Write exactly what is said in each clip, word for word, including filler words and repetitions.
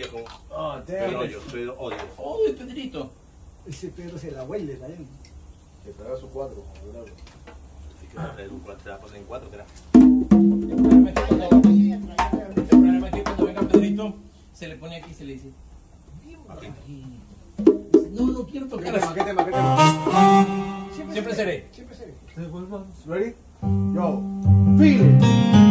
como Oh, Pedro, yo Pedro odio. Oh, el Pedrito. Ese Pedro se la huele también. Que traiga su cuatro. Así que va a traer un cuatro, te va a poner en cuatro, ¿verdad? El problema es que cuando, el problema es que cuando venga Pedrito, se le pone aquí y se le dice, aquí. No, no quiero ¿Qué tocar tema? así. ¿Qué tema? ¿Qué tema? Siempre seré. Siempre seré. Ready? Yo. Feel it.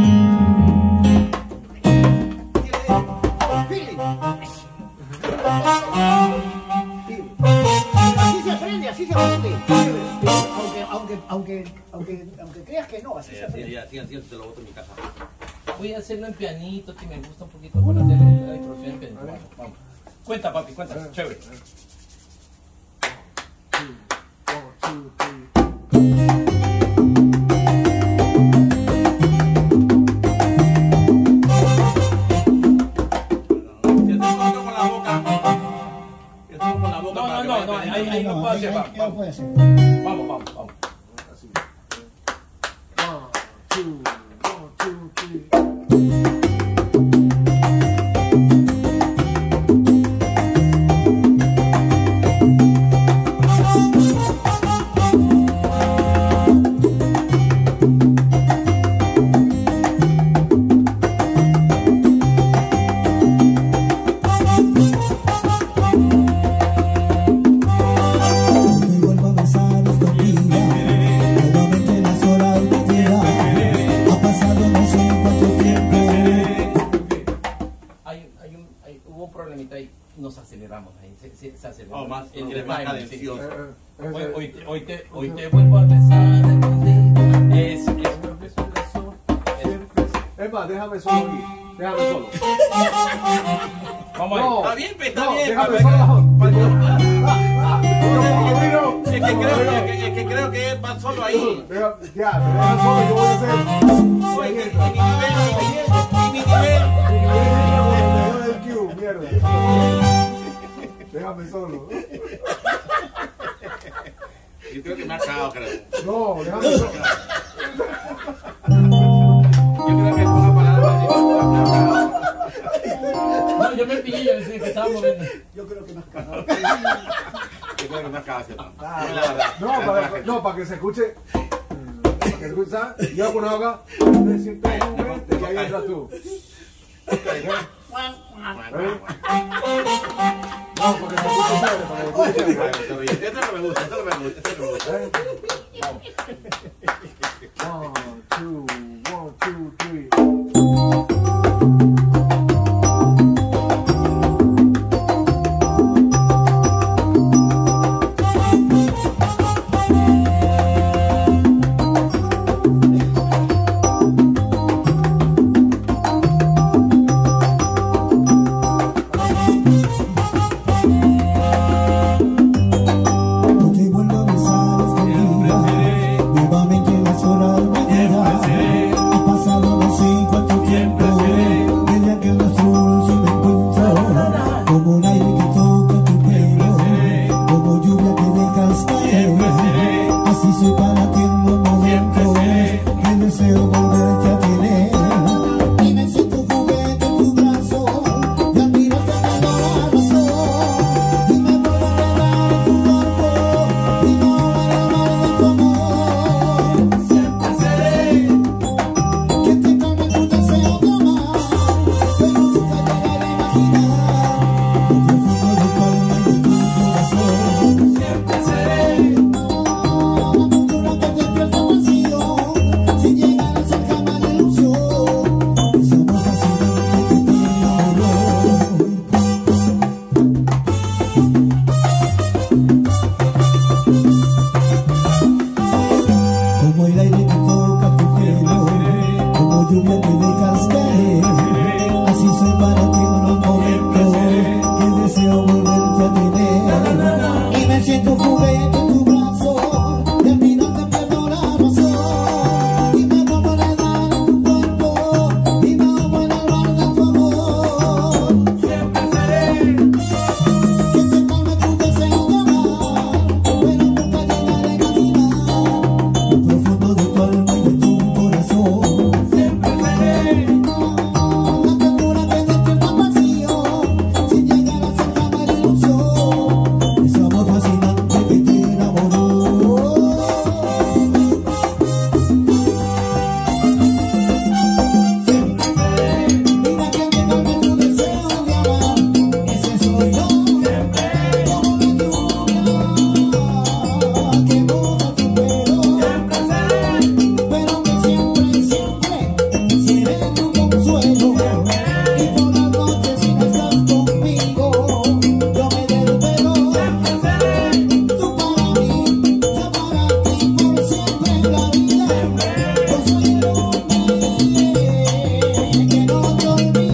Así se aprende, así se aprende. Aunque, aunque, aunque, aunque, aunque creas que no, así Sí, se así, aprende. así, así, te lo boto en mi casa. Voy a hacerlo en pianito, que me gusta un poquito para hacer la introducción en pianito. Vamos, vamos. Cuenta, papi, cuenta. Chévere. One, two, three. No, no, no, no, ahí, ahí no puedo hacer. Vamos, no vamos, puede hacer. vamos, vamos, vamos. Así. One, two, one, two, three. Hay, hay un, hay, hubo un problemita ahí, nos aceleramos ahí, se, se, se aceleró. Oh, más, el, el más timing, sí. cadencioso. Eh, eh, Hoy, eh, hoy, te- hoy, te, hoy te vuelvo a besar. Es, es, Es más, déjame solo aquí. Déjame solo. vamos ahí. No. Está bien, pe, está No, bien. déjame pa- solo. pa- Yo miro. Es que creo que, que- es que creo que él va solo ahí. Deja- Ya, me dejan solo, yo voy a hacer. Oye, que- que mi nivel, mi nivel, Me dio el cue, mierda. Déjame solo. yo creo que me ha cagado, creo. No, déjame solo. Yo creo que ponga palabras No, yo me pillé, yo decía que estaba moviendo. Yo creo que me has cagado. yo creo que me ha cagado, ¿cierto? Ah, La verdad. No, para, no, para que se escuche. Para que se escuche, ¿sabes? Yo cuando haga, me siento en un mente y ahí entras tú. ¿Eh? No, porque se escuche chévere, para que se escuche chévere. Esto no me gusta, esto no me gusta, esto no me gusta. ¿Eh?